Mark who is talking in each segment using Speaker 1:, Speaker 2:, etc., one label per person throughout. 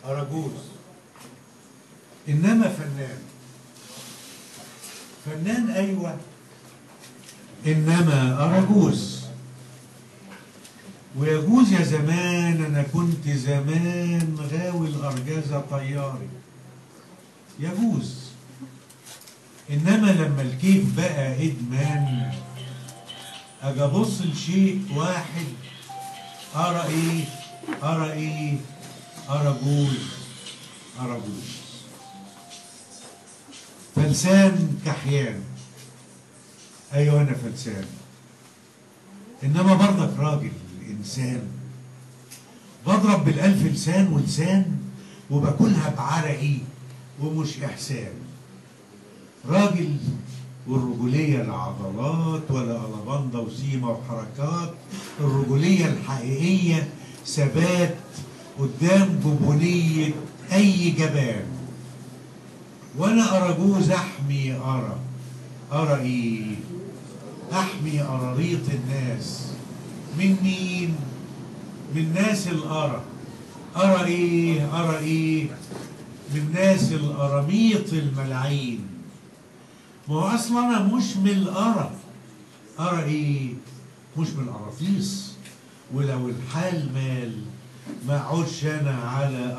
Speaker 1: أراجوز. إنما فنان أيوة، إنما أراجوز. ويجوز يا زمان أنا كنت زمان غاوي الأرجازة طياري، يجوز. إنما لما الكيف بقى إدمان أجي أبص لشيء واحد أرى إيه؟ أراجوز. فلسان كحيان، أيوة أنا فلسان، إنما برضك راجل إنسان. بضرب بالألف لسان ولسان وباكلها بعرقي ومش إحسان. راجل والرجولية لا عضلات ولا ألباندا وسيمة وحركات. الرجولية الحقيقية ثبات قدام جبونية أي جبان. وأنا أراجوز أحمي أرى إيه؟ أحمي قراريط الناس. من مين؟ من ناس الأرى. أرى إيه؟ من ناس القراميط الملاعين. ما هو أصلا أنا مش من الأرى. أرى إيه؟ مش من القراطيس. ولو الحال مال ما اقعدش أنا على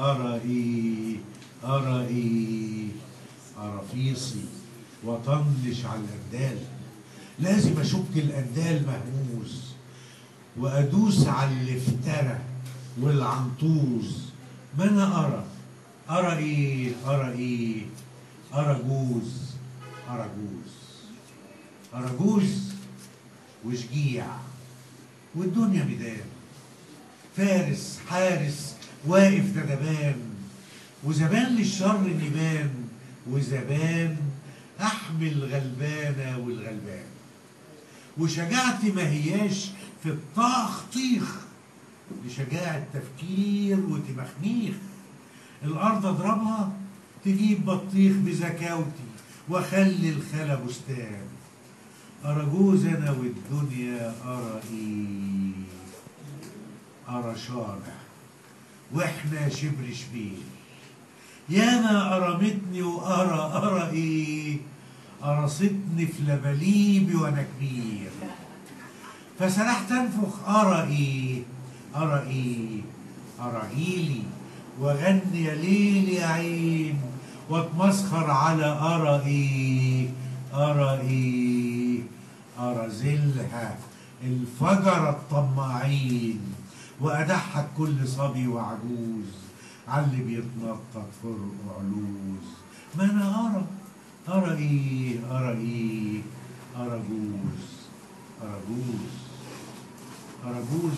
Speaker 1: قرافيصي وأطنش على الأندال. لازم أشك الأندال مهموز وأدوس على الافترى والعنطوز. ما أنا أرى إيه؟ أراجوز وشجيع والدنيا ميدان. فارس حارس واقف ندبان، وزبان للشر نبان، وزبان أحمي الغلبانة والغلبان. وشجاعتي ما هياش في الطخطيخ، لشجاعة تفكير وتمخميخ. الأرض أضربها تجيب بطيخ بزكاوتي وأخلي الخلا بستان. أراجوز أنا والدنيا أرى شارع وإحنا شبر شبير. ياما أرمتني وأرى قرصتني في لبليبي وأنا كبير. فسرحت أنفخ أرى عيلي وأغني يا ليل يا عين وأتمسخر على أرى زلها الفجر الطماعين، وأضحك كل صبي وعجوز على اللي بيتنطط فرق علوز. ما أنا أرى أراجوز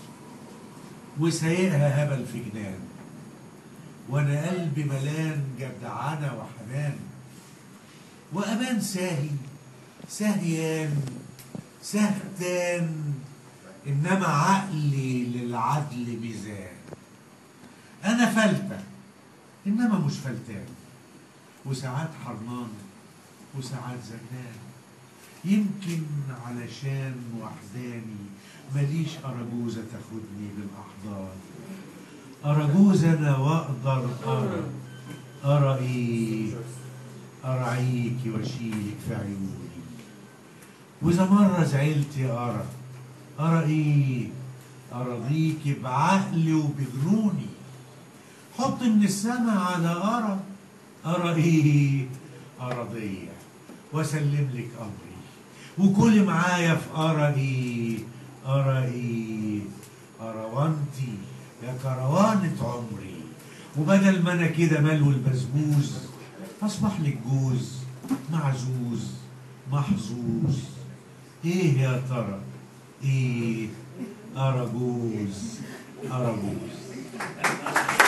Speaker 1: وسايقها هبل في جنان، وأنا قلبي ملان جدعنة وحنان. وأبان سهيان سهتان، إنما عقلي للعدل ميزان. أنا فلتة إنما مش فلتان، وساعات حرمان وساعات زنان. يمكن علشان وحداني ماليش أراجوزة تاخدني بالأحضان. أراجوز أنا وأقدر أرى أرعيكي وأشيلك في عيوني. وإذا مرة زعلتي أرضيكي بعقلي وبجنوني. حط من السما على أرضية وأسلم لك أمري. وكلي معايا في أروانتي يا كروانة عمري. وبدل ما أنا كده ملو البسبوز أصبح لك جوز معزوز محظوظ. إيه يا ترى؟ أراجوز.